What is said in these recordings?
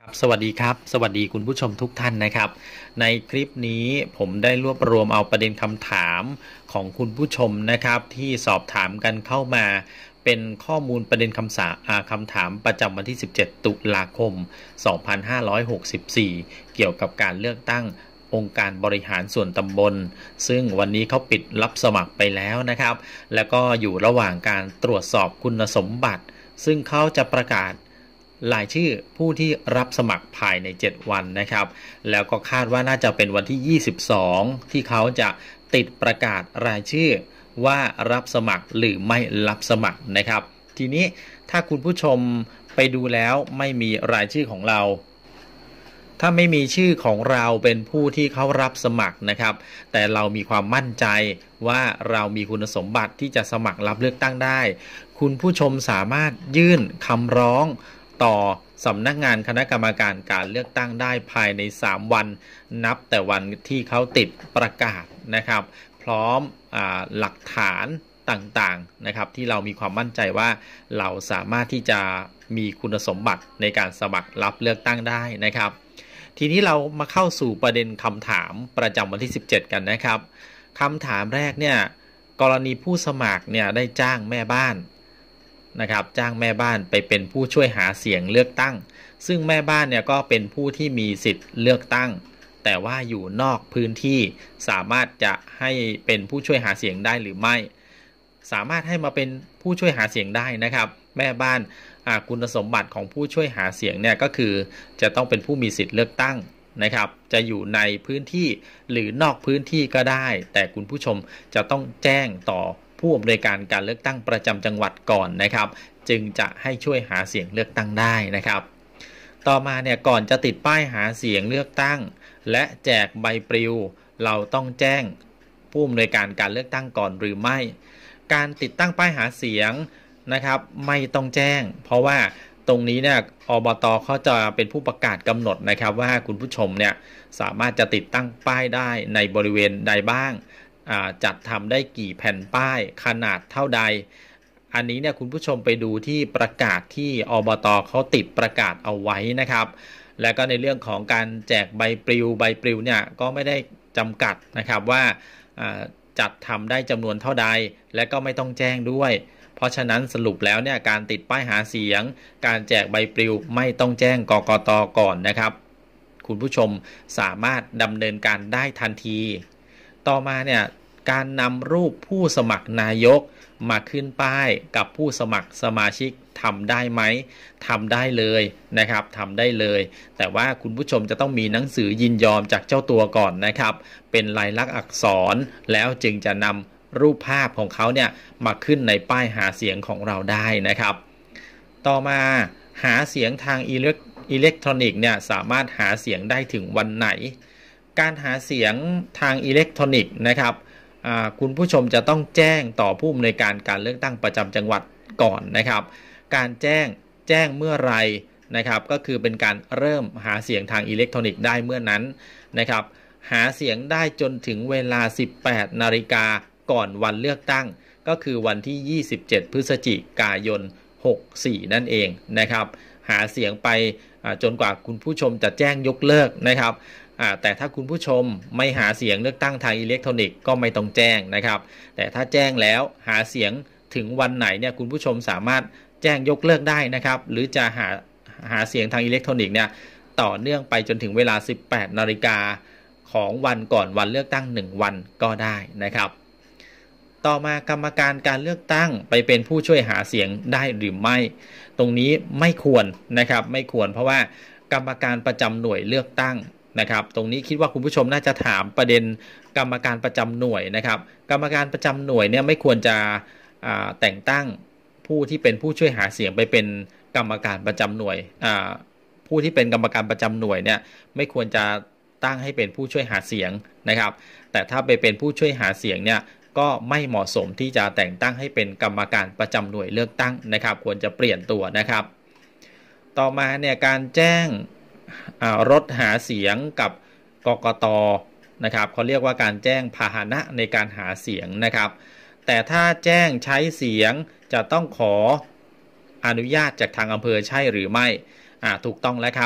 สวัสดีครับสวัสดีคุณผู้ชมทุกท่านนะครับในคลิปนี้ผมได้รวบรวมเอาประเด็นคำถามของคุณผู้ชมนะครับที่สอบถามกันเข้ามาเป็นข้อมูลประเด็นคำถามประจำวันที่17ตุลาคม2564เกี่ยวกับการเลือกตั้งองค์การบริหารส่วนตำบลซึ่งวันนี้เขาปิดรับสมัครไปแล้วนะครับแล้วก็อยู่ระหว่างการตรวจสอบคุณสมบัติซึ่งเขาจะประกาศรายชื่อผู้ที่รับสมัครภายใน7วันนะครับแล้วก็คาดว่าน่าจะเป็นวันที่22ที่เขาจะติดประกาศรายชื่อว่ารับสมัครหรือไม่รับสมัครนะครับทีนี้ถ้าคุณผู้ชมไปดูแล้วไม่มีรายชื่อของเราถ้าไม่มีชื่อของเราเป็นผู้ที่เขารับสมัครนะครับแต่เรามีความมั่นใจว่าเรามีคุณสมบัติที่จะสมัครรับเลือกตั้งได้คุณผู้ชมสามารถยื่นคำร้องต่อสำนักงานคณะกรรมการการเลือกตั้งได้ภายใน3วันนับแต่วันที่เขาติดประกาศนะครับพร้อมหลักฐานต่างๆนะครับที่เรามีความมั่นใจว่าเราสามารถที่จะมีคุณสมบัติในการสมัครรับเลือกตั้งได้นะครับทีนี้เรามาเข้าสู่ประเด็นคำถามประจำวันที่17กันนะครับคำถามแรกเนี่ยกรณีผู้สมัครเนี่ยได้จ้างแม่บ้านนะครับจ้างแม่บ้านไปเป็นผู้ช่วยหาเสียงเลือกตั้งซึ่งแม่บ้านเนี่ยก็เป็นผู้ที่มีสิทธิ์เลือกตั้งแต่ว่าอยู่นอกพื้นที่สามารถจะให้เป็นผู้ช่วยหาเสียงได้หรือไม่สามารถให้มาเป็นผู้ช่วยหาเสียงได้นะครับแม่บ้านคุณสมบัติของผู้ช่วยหาเสียงเนี่ยก็คือจะต้องเป็นผู้มีสิทธิ์เลือกตั้งนะครับจะอยู่ในพื้นที่หรือนอกพื้นที่ก็ได้แต่คุณผู้ชมจะต้องแจ้งต่อผู้อำนวยการการเลือกตั้งประจำจังหวัดก่อนนะครับจึงจะให้ช่วยหาเสียงเลือกตั้งได้นะครับต่อมาเนี่ยก่อนจะติดป้ายหาเสียงเลือกตั้งและแจกใบปลิวเราต้องแจ้งผู้อำนวยการการเลือกตั้งก่อนหรือไม่การติดตั้งป้ายหาเสียงนะครับไม่ต้องแจ้งเพราะว่าตรงนี้เนี่ยอบต.เขาจะเป็นผู้ประกาศกำหนดนะครับว่าคุณผู้ชมเนี่ยสามารถจะติดตั้งป้ายได้ในบริเวณใดบ้างจัดทำได้กี่แผ่นป้ายขนาดเท่าใดอันนี้เนี่ยคุณผู้ชมไปดูที่ประกาศที่อบต.เขาติดประกาศเอาไว้นะครับแล้วก็ในเรื่องของการแจกใบปลิวเนี่ยก็ไม่ได้จำกัดนะครับว่าจัดทำได้จำนวนเท่าใดและก็ไม่ต้องแจ้งด้วยเพราะฉะนั้นสรุปแล้วเนี่ยการติดป้ายหาเสียงการแจกใบปลิวไม่ต้องแจ้งกกต.ก่อนนะครับคุณผู้ชมสามารถดำเนินการได้ทันทีต่อมาเนี่ยการนำรูปผู้สมัครนายกมาขึ้นป้ายกับผู้สมัครสมาชิกทำได้ไหมทำได้เลยนะครับทำได้เลยแต่ว่าคุณผู้ชมจะต้องมีหนังสือยินยอมจากเจ้าตัวก่อนนะครับเป็นลายลักษณ์อักษรแล้วจึงจะนำรูปภาพของเขาเนี่ยมาขึ้นในป้ายหาเสียงของเราได้นะครับต่อมาหาเสียงทางอิเล็กทรอนิกส์เนี่ยสามารถหาเสียงได้ถึงวันไหนการหาเสียงทางอิเล็กทรอนิกส์นะครับคุณผู้ชมจะต้องแจ้งต่อผู้อำนวยการการเลือกตั้งประจำจังหวัดก่อนนะครับการแจ้งเมื่อไรนะครับก็คือเป็นการเริ่มหาเสียงทางอิเล็กทรอนิกส์ได้เมื่อนั้นนะครับหาเสียงได้จนถึงเวลา 18 นาฬิกาก่อนวันเลือกตั้งก็คือวันที่ 27 พฤศจิกายน 64 นั่นเองนะครับหาเสียงไปจนกว่าคุณผู้ชมจะแจ้งยกเลิกนะครับแต่ถ้าคุณผู้ชมไม่หาเสียงเลือกตั้งทางอิเล็กทรอนิกส์ก็ไม่ต้องแจ้งนะครับแต่ถ้าแจ้งแล้วหาเสียงถึงวันไหนเนี่ยคุณผู้ชมสามารถแจ้งยกเลิกได้นะครับหรือจะหาเสียงทางอิเล็กทรอนิกส์เนี่ยต่อเนื่องไปจนถึงเวลา 18 นาฬิกาของวันก่อนวันเลือกตั้ง1วันก็ได้นะครับต่อมากรรมการการเลือกตั้งไปเป็นผู้ช่วยหาเสียงได้หรือไม่ตรงนี้ไม่ควรนะครับไม่ควรเพราะว่ากรรมการประจำหน่วยเลือกตั้งนะครับตรงนี้คิดว่าคุณผู้ชมน่าจะถามประเด็นกรรมการประจำหน่วยนะครับกรรมการประจำหน่วยเนี่ยไม่ควรจะแต่งตั้งผู้ที่เป็นผู้ช่วยหาเสียงไปเป็นกรรมการประจำหน่วยผู้ที่เป็นกรรมการประจำหน่วยเนี่ยไม่ควรจะตั้งให้เป็นผู้ช่วยหาเสียงนะครับแต่ถ้าไปเป็นผู้ช่วยหาเสียงเนี่ยก็ไม่เหมาะสมที่จะแต่งตั้งให้เป็นกรรมการประจำหน่วยเลือกตั้งนะครับควรจะเปลี่ยนตัวนะครับต่อมาเนี่ยการแจ้งรถหาเสียงกับกกต.นะครับเขาเรียกว่าการแจ้งพาหนะในการหาเสียงนะครับแต่ถ้าแจ้งใช้เสียงจะต้องขออนุญาตจากทางอำเภอใช่หรือไม่ถูกต้องแล้วครับ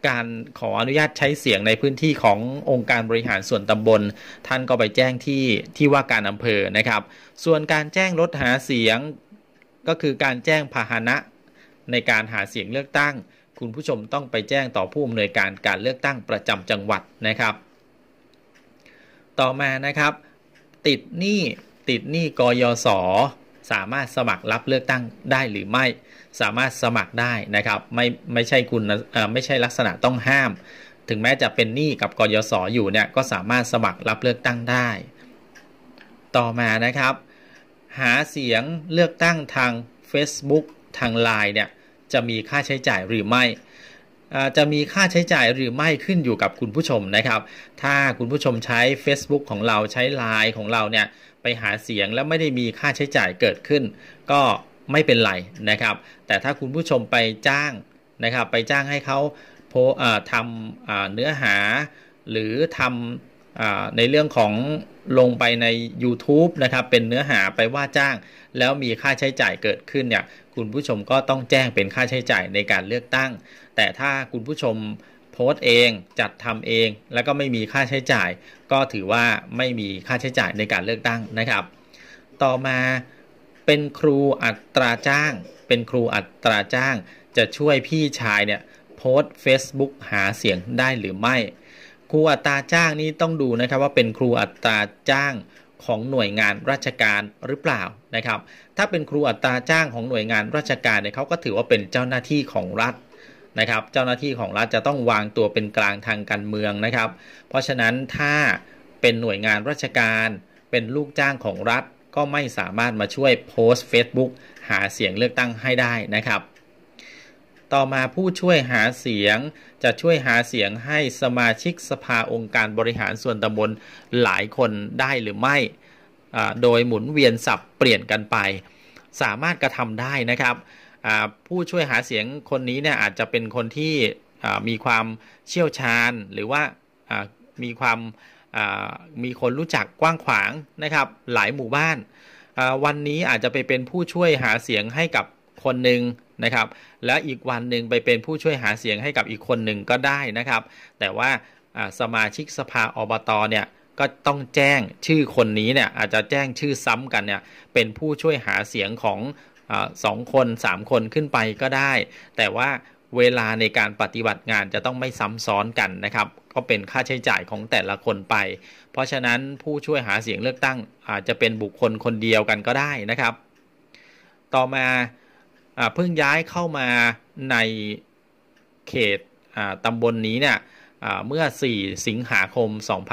การขออนุญาตใช้เสียงในพื้นที่ขององค์การบริหารส่วนตำบลท่านก็ไปแจ้งที่ว่าการอำเภอนะครับส่วนการแจ้งรถหาเสียงก็คือการแจ้งพาหนะในการหาเสียงเลือกตั้งคุณผู้ชมต้องไปแจ้งต่อผู้อำนวยการการเลือกตั้งประจำจังหวัดนะครับต่อมานะครับติดหนี้กยศสามารถสมัครรับเลือกตั้งได้หรือไม่สามารถสมัครได้นะครับไม่ใช่ลักษณะต้องห้ามถึงแม้จะเป็นหนี้กับกยศอยู่เนี่ยก็สามารถสมัครรับเลือกตั้งได้ต่อมานะครับหาเสียงเลือกตั้งทาง Facebook ทาง LINE เนี่ยจะมีค่าใช้จ่ายหรือไม่จะมีค่าใช้จ่ายหรือไม่ขึ้นอยู่กับคุณผู้ชมนะครับถ้าคุณผู้ชมใช้ Facebook ของเราใช้ LINE ของเราเนี่ยไปหาเสียงแล้วไม่ได้มีค่าใช้จ่ายเกิดขึ้นก็ไม่เป็นไรนะครับแต่ถ้าคุณผู้ชมไปจ้างนะครับไปจ้างให้เขาทำเนื้อหาหรือทำในเรื่องของลงไปใน YouTube นะครับเป็นเนื้อหาไปว่าจ้างแล้วมีค่าใช้จ่ายเกิดขึ้นเนี่ยคุณผู้ชมก็ต้องแจ้งเป็นค่าใช้จ่ายในการเลือกตั้งแต่ถ้าคุณผู้ชมโพสต์เองจัดทำเองแล้วก็ไม่มีค่าใช้จ่ายก็ถือว่าไม่มีค่าใช้จ่ายในการเลือกตั้งนะครับต่อมาเป็นครูอัตราจ้างจะช่วยพี่ชายเนี่ยโพสต์ Facebook หาเสียงได้หรือไม่ครูอัตราจ้างนี้ต้องดูนะครับว่าเป็นครูอัตราจ้างของหน่วยงานราชการหรือเปล่านะครับถ้าเป็นครูอัตราจ้างของหน่วยงานราชการเนี่ยเขาก็ถือว่าเป็นเจ้าหน้าที่ของรัฐนะครับเจ้าหน้าที่ของรัฐจะต้องวางตัวเป็นกลางทางการเมืองนะครับเพราะฉะนั้นถ้าเป็นหน่วยงานราชการเป็นลูกจ้างของรัฐก็ไม่สามารถมาช่วยโพสต์ Facebook หาเสียงเลือกตั้งให้ได้นะครับต่อมาผู้ช่วยหาเสียงจะช่วยหาเสียงให้สมาชิกสภาองค์การบริหารส่วนตำบลหลายคนได้หรือไม่โดยหมุนเวียนสับเปลี่ยนกันไปสามารถกระทำได้นะครับผู้ช่วยหาเสียงคนนี้เนี่ยอาจจะเป็นคนที่มีความเชี่ยวชาญหรือว่ามีคนรู้จักกว้างขวางนะครับหลายหมู่บ้านวันนี้อาจจะไปเป็นผู้ช่วยหาเสียงให้กับคนหนึ่งนะครับและอีกวันหนึ่งไปเป็นผู้ช่วยหาเสียงให้กับอีกคนหนึ่งก็ได้นะครับแต่ว่าสมาชิกสภาอบตเนี่ยก็ต้องแจ้งชื่อคนนี้เนี่ยอาจจะแจ้งชื่อซ้ำกันเนี่ยเป็นผู้ช่วยหาเสียงของ2 คน3 คนขึ้นไปก็ได้แต่ว่าเวลาในการปฏิบัติงานจะต้องไม่ซ้ำซ้อนกันนะครับก็เป็นค่าใช้จ่ายของแต่ละคนไปเพราะฉะนั้นผู้ช่วยหาเสียงเลือกตั้งอาจจะเป็นบุคคลคนเดียวกันก็ได้นะครับต่อมาเพิ่งย้ายเข้ามาในเขตตำบลนี้เนี่ยเมื่อ4 สิงหาคม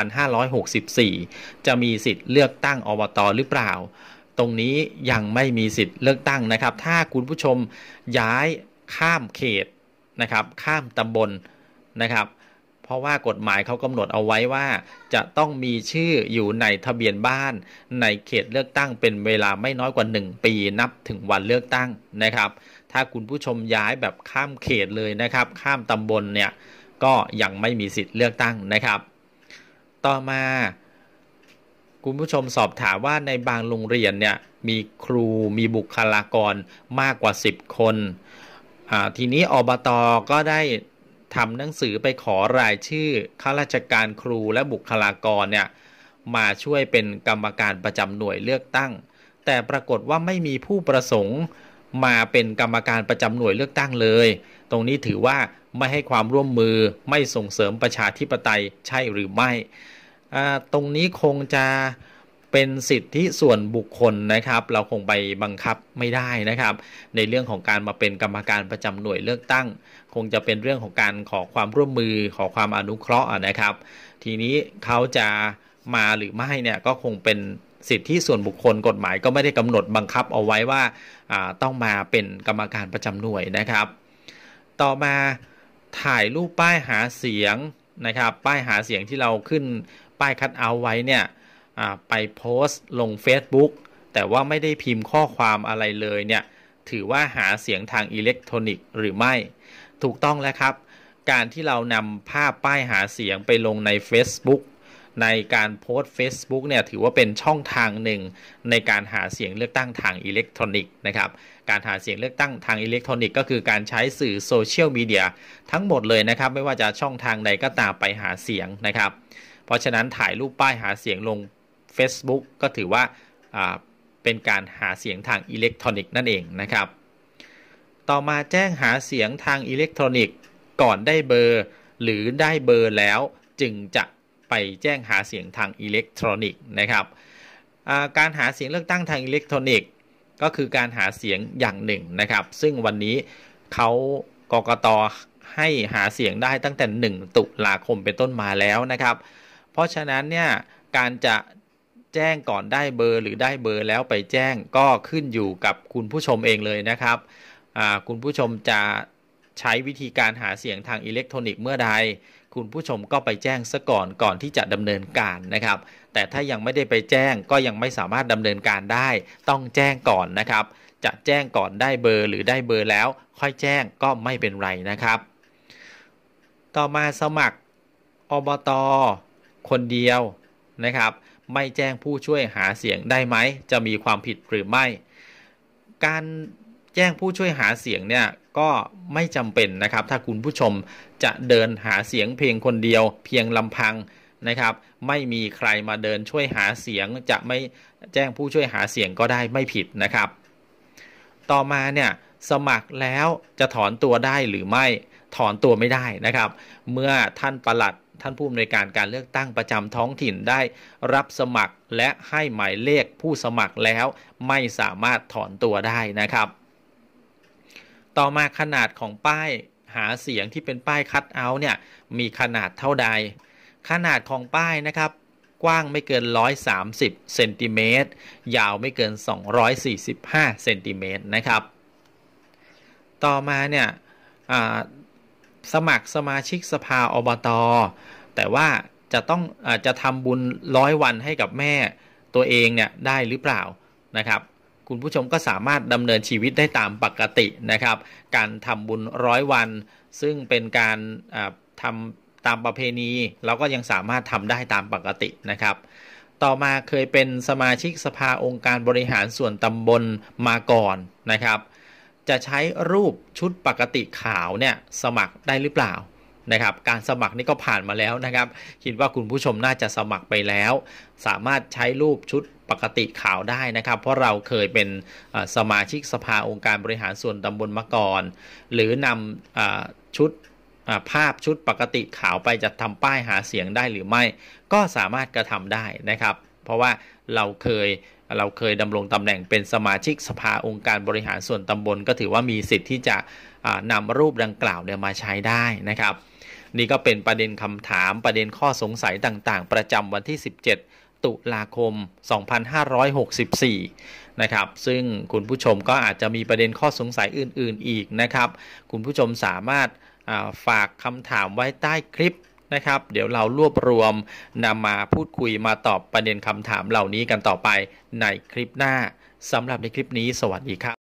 2564จะมีสิทธิ์เลือกตั้งอบต.หรือเปล่าตรงนี้ยังไม่มีสิทธิ์เลือกตั้งนะครับถ้าคุณผู้ชมย้ายข้ามเขตนะครับข้ามตำบลนะครับเพราะว่ากฎหมายเขากำหนดเอาไว้ว่าจะต้องมีชื่ออยู่ในทะเบียนบ้านในเขตเลือกตั้งเป็นเวลาไม่น้อยกว่า1 ปีนับถึงวันเลือกตั้งนะครับถ้าคุณผู้ชมย้ายแบบข้ามเขตเลยนะครับข้ามตำบลเนี่ยก็ยังไม่มีสิทธิ์เลือกตั้งนะครับต่อมาคุณผู้ชมสอบถามว่าในบางโรงเรียนเนี่ยมีครูมีบุคลากรมากกว่า10 คนทีนี้อบต.ก็ได้ทำหนังสือไปขอรายชื่อข้าราชการครูและบุคลากรเนี่ยมาช่วยเป็นกรรมการประจำหน่วยเลือกตั้งแต่ปรากฏว่าไม่มีผู้ประสงค์มาเป็นกรรมการประจำหน่วยเลือกตั้งเลยตรงนี้ถือว่าไม่ให้ความร่วมมือไม่ส่งเสริมประชาธิปไตยใช่หรือไม่ตรงนี้คงจะเป็นสิทธิส่วนบุคคลนะครับเราคงไปบังคับไม่ได้นะครับในเรื่องของการมาเป็นกรรมการประจำหน่วยเลือกตั้งคงจะเป็นเรื่องของการขอความร่วมมือขอความอนุเคราะห์นะครับทีนี้เขาจะมาหรือไม่เนี่ยก็คงเป็นสิทธิส่วนบุคคลกฎหมายก็ไม่ได้กำหนดบังคับเอาไว้ว่าต้องมาเป็นกรรมการประจำหน่วยนะครับต่อมาถ่ายรูปป้ายหาเสียงนะครับป้ายหาเสียงที่เราขึ้นป้ายคัทเอาท์ไว้เนี่ยไปโพสต์ลง Facebook แต่ว่าไม่ได้พิมพ์ข้อความอะไรเลยเนี่ยถือว่าหาเสียงทางอิเล็กทรอนิกส์หรือไม่ถูกต้องแล้วครับการที่เรานำภาพป้ายหาเสียงไปลงใน Facebook ในการโพสต์ Facebook เนี่ยถือว่าเป็นช่องทางหนึ่งในการหาเสียงเลือกตั้งทางอิเล็กทรอนิกส์นะครับการหาเสียงเลือกตั้งทางอิเล็กทรอนิกส์ก็คือการใช้สื่อโซเชียลมีเดียทั้งหมดเลยนะครับไม่ว่าจะช่องทางใดก็ตามไปหาเสียงนะครับเพราะฉะนั้นถ่ายรูปป้ายหาเสียงลง Facebook ก็ถือว่าเป็นการหาเสียงทางอิเล็กทรอนิกส์นั่นเองนะครับต่อมาแจ้งหาเสียงทางอิเล็กทรอนิกส์ก่อนได้เบอร์หรือได้เบอร์แล้วจึงจะไปแจ้งหาเสียงทางอิเล็กทรอนิกส์นะครับการหาเสียงเลือกตั้งทางอิเล็กทรอนิกส์ก็คือการหาเสียงอย่างหนึ่งนะครับซึ่งวันนี้กกต.ให้หาเสียงได้ตั้งแต่1 ตุลาคมเป็นต้นมาแล้วนะครับเพราะฉะนั้นเนี่ยการจะแจ้งก่อนได้เบอร์หรือได้เบอร์แล้วไปแจ้งก็ขึ้นอยู่กับคุณผู้ชมเองเลยนะครับคุณผู้ชมจะใช้วิธีการหาเสียงทางอิเล็กทรอนิกส์เมื่อใดคุณผู้ชมก็ไปแจ้งซะก่อนที่จะดำเนินการนะครับแต่ถ้ายังไม่ได้ไปแจ้งก็ยังไม่สามารถดำเนินการได้ต้องแจ้งก่อนนะครับจะแจ้งก่อนได้เบอร์หรือได้เบอร์แล้วค่อยแจ้งก็ไม่เป็นไรนะครับต่อมาสมัครอบต.คนเดียวนะครับไม่แจ้งผู้ช่วยหาเสียงได้ไหมจะมีความผิดหรือไม่การแจ้งผู้ช่วยหาเสียงเนี่ยก็ไม่จำเป็นนะครับถ้าคุณผู้ชมจะเดินหาเสียงเพียงคนเดียวเพียงลำพังนะครับไม่มีใครมาเดินช่วยหาเสียงจะไม่แจ้งผู้ช่วยหาเสียงก็ได้ไม่ผิดนะครับต่อมาเนี่ยสมัครแล้วจะถอนตัวได้หรือไม่ถอนตัวไม่ได้นะครับเมื่อท่านปลัดท่านผู้อำนวยการการเลือกตั้งประจำท้องถิ่นได้รับสมัครและให้หมายเลขผู้สมัครแล้วไม่สามารถถอนตัวได้นะครับต่อมาขนาดของป้ายหาเสียงที่เป็นป้ายคัทเอาท์เนี่ยมีขนาดเท่าใดขนาดของป้ายนะครับกว้างไม่เกิน130เซนติเมตรยาวไม่เกิน245เซนติเมตรนะครับต่อมาเนี่ยสมัครสมาชิกสภาอบต.แต่ว่าจะทำบุญ100 วันให้กับแม่ตัวเองเนี่ยได้หรือเปล่านะครับคุณผู้ชมก็สามารถดำเนินชีวิตได้ตามปกตินะครับการทำบุญ100 วันซึ่งเป็นการทำตามประเพณีเราก็ยังสามารถทำได้ตามปกตินะครับต่อมาเคยเป็นสมาชิกสภาองค์การบริหารส่วนตำบลมาก่อนนะครับจะใช้รูปชุดปกติขาวเนี่ยสมัครได้หรือเปล่านะครับการสมัครนี่ก็ผ่านมาแล้วนะครับคิดว่าคุณผู้ชมน่าจะสมัครไปแล้วสามารถใช้รูปชุดปกติขาวได้นะครับเพราะเราเคยเป็นสมาชิกสภาองค์การบริหารส่วนตำบลมาก่อนหรือนำชุดภาพชุดปกติขาวไปจะทำป้ายหาเสียงได้หรือไม่ก็สามารถกระทำได้นะครับเพราะว่าเราเคยดำรงตำแหน่งเป็นสมาชิกสภาองค์การบริหารส่วนตำบลก็ถือว่ามีสิทธิ์ที่จะนำรูปดังกล่าวเนี่ยมาใช้ได้นะครับนี่ก็เป็นประเด็นคำถามประเด็นข้อสงสัยต่างๆประจำวันที่17 ตุลาคม 2564 นะครับซึ่งคุณผู้ชมก็อาจจะมีประเด็นข้อสงสัยอื่นๆอีกนะครับคุณผู้ชมสามารถฝากคำถามไว้ใต้คลิปนะครับเดี๋ยวเรารวบรวมนำมาพูดคุยมาตอบประเด็นคำถามเหล่านี้กันต่อไปในคลิปหน้าสำหรับในคลิปนี้สวัสดีครับ